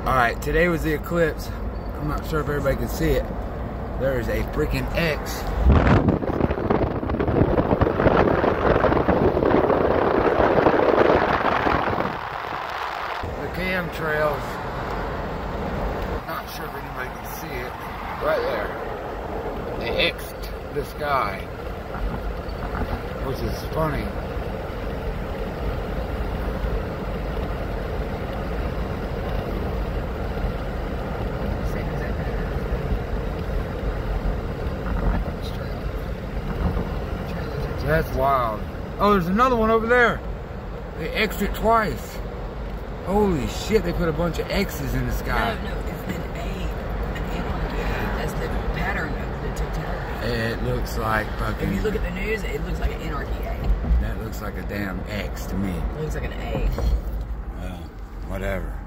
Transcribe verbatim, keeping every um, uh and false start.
Alright, today was the eclipse. I'm not sure if everybody can see it. There is a freaking X. The chemtrails. Not sure if anybody can see it. Right there. They X'd the sky. Which is funny. That's wild. Oh, there's another one over there. They X'd it twice. Holy shit, they put a bunch of X's in the sky. No, no, it's an A, an anarchy. That's the pattern of the totality. It looks like fucking... If you look at the news, it looks like an anarchy A. That looks like a damn X to me. It looks like an A. Well, whatever.